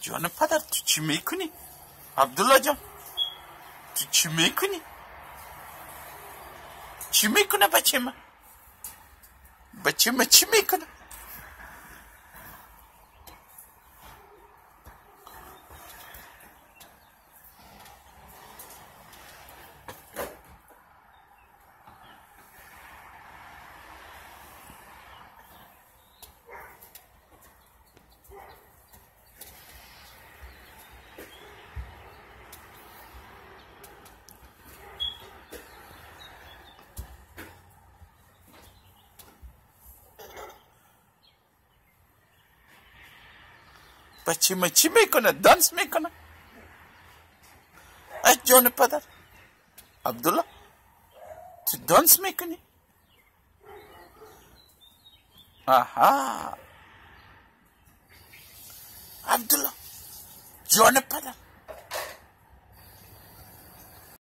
جان پدر تو چی میکنی؟ عبدالله جان تو چی میکنی؟ چی میکنه بچه من؟ بچه من چی میکنه؟ بچه من چی میکنه؟ دانس میکنه؟ ای جان پدر عبدالله تو دانس میکنی؟ آها عبدالله جان پدر